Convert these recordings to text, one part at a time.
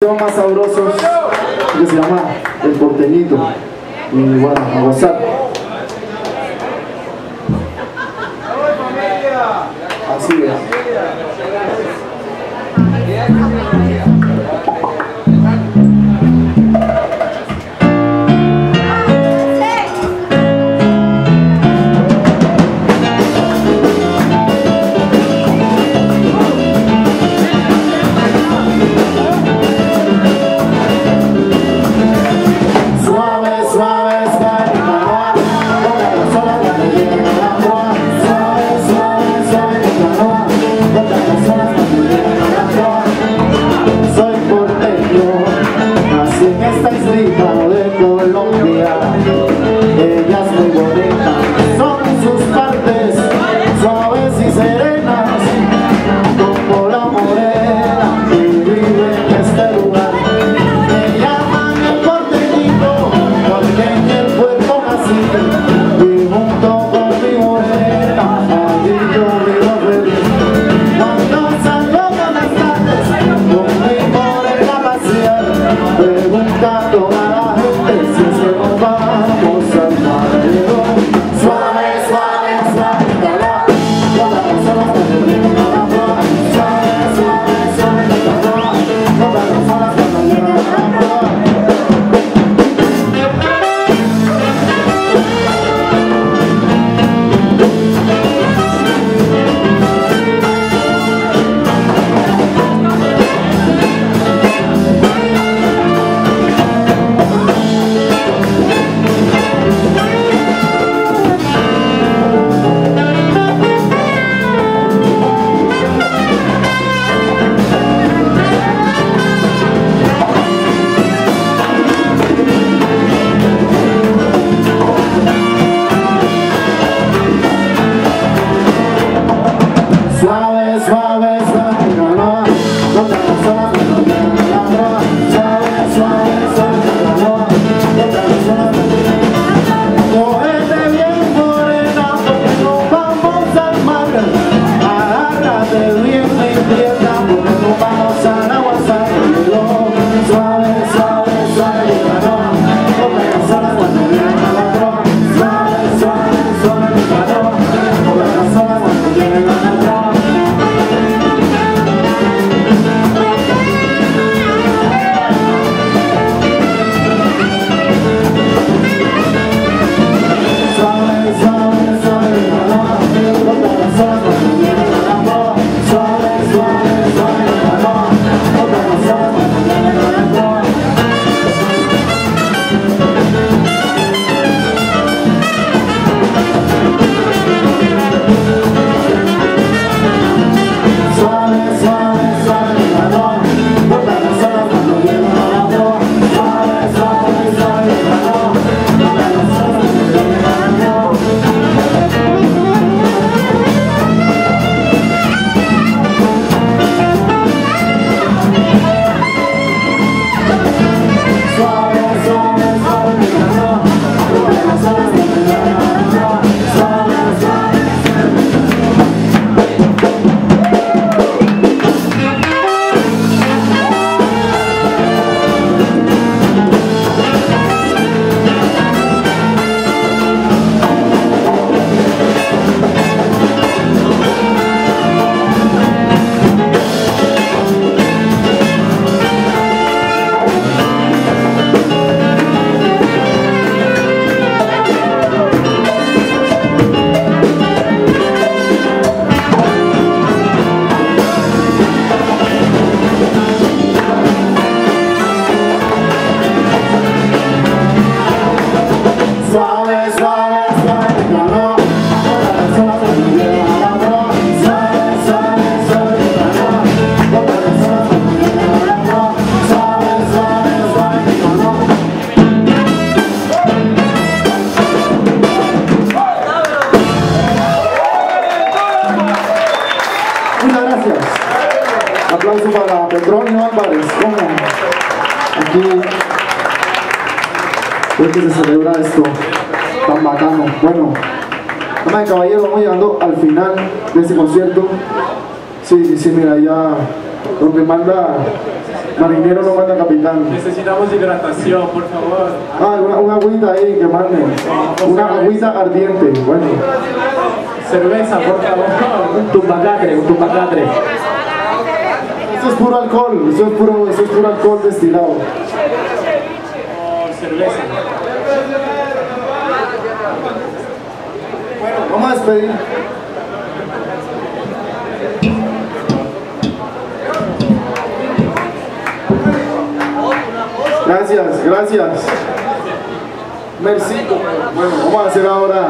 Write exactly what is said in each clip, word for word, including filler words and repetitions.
más sabrosos que se llama El Porteñito, y bueno, a gozar. Así es. Aplauso para Petronio Álvarez, como aquí es que se celebra esto tan bacano. Bueno, damas y caballeros, vamos llegando al final de este concierto. Sí, sí, mira, ya donde manda Marinero no manda capitán. Necesitamos hidratación, por favor. Ah, una, una agüita ahí que manden. Una agüita ardiente, bueno. Cerveza, por favor. Un tumbacatre, un tumbacatre. Esto es puro alcohol, esto es puro, esto es puro alcohol destilado. Oh, cerveza. Bueno, vamos a despedir. Gracias, gracias. Merci. Bueno, vamos a hacer ahora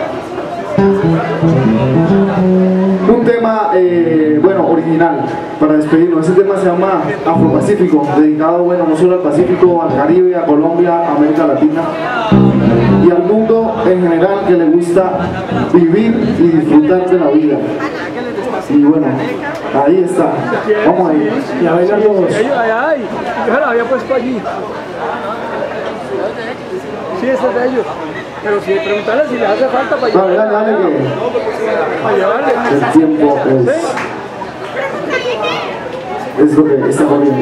un tema, eh, bueno, original para despedirnos. Ese tema se llama Afro-Pacífico, dedicado, bueno, no solo al Pacífico, al Caribe, a Colombia, a América Latina y al mundo en general que le gusta vivir y disfrutar de la vida. Y bueno, ahí está. Vamos ahí. Y a bailar todos. Ay, ay, yo la había puesto allí. Sí, ese es de ellos. Pero si preguntarle si les hace falta para Dale, llevarle. dale, dale, que Para llevarle. el tiempo es, es lo que está corriendo.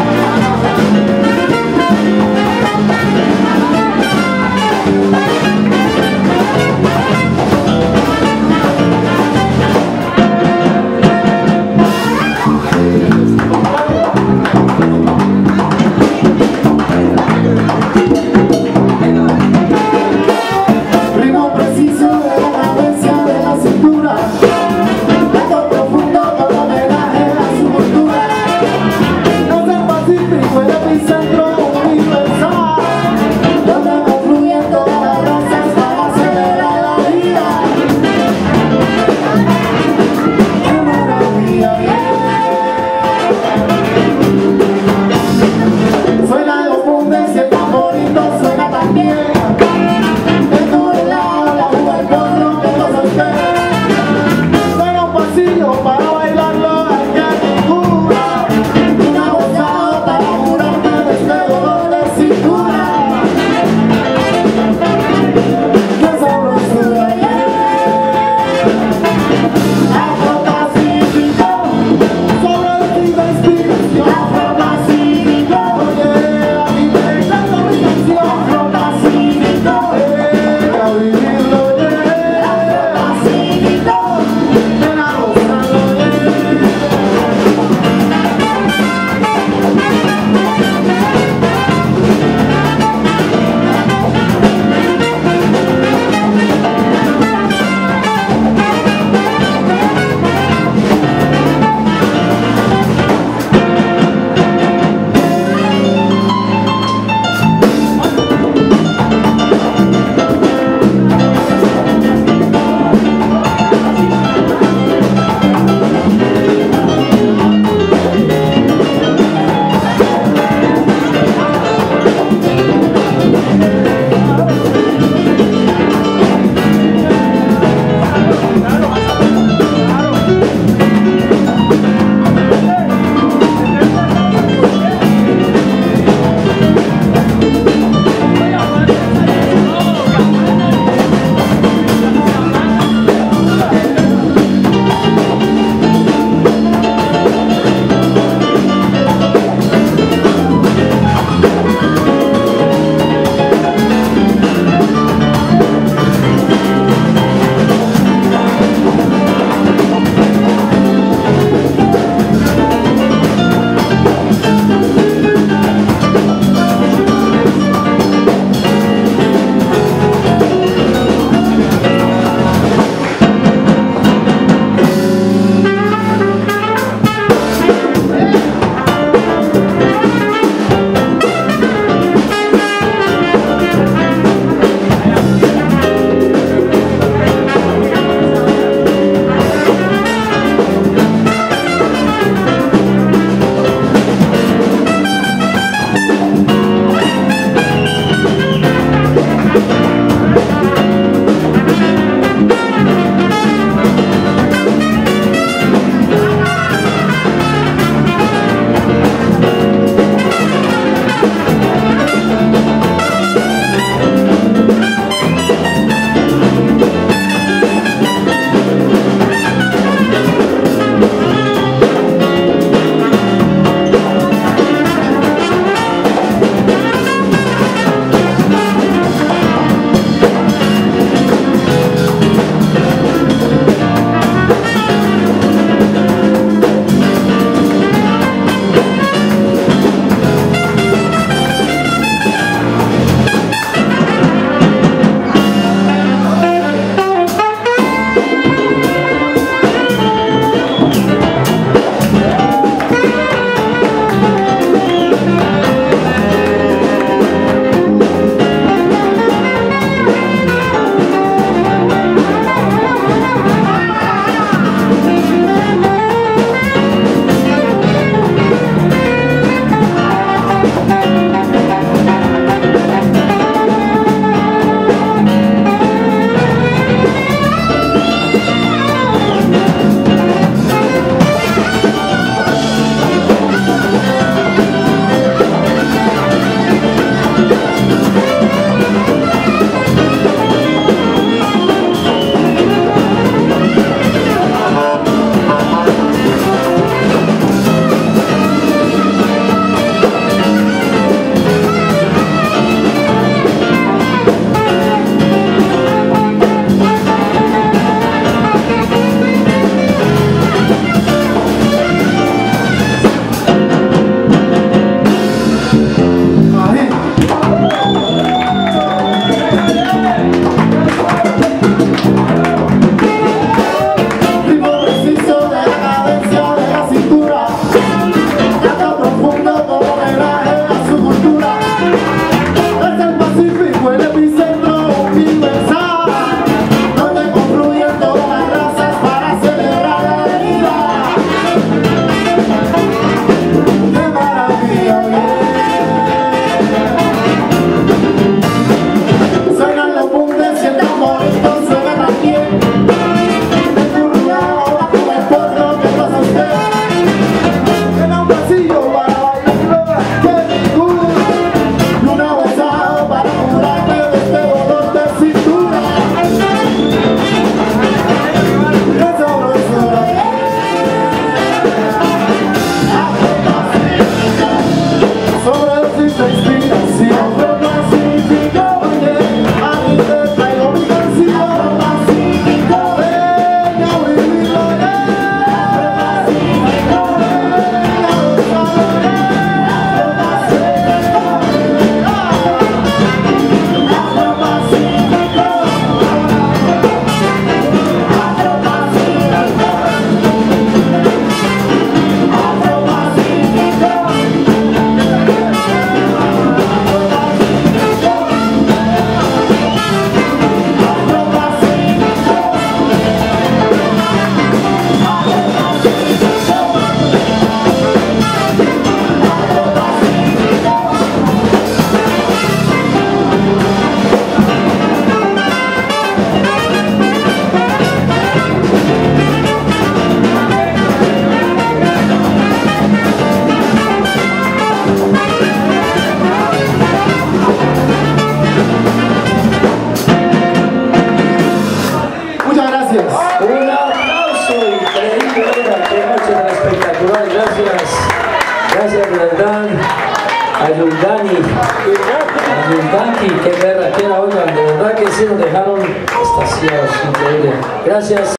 Thank you. Gracias. Un aplauso increíble, oiga, qué noche tan espectacular, gracias. Gracias, verdad. Ayundani, Ayundani, qué berraquera, oigan, de verdad que sí nos dejaron estaciados, increíble. Gracias.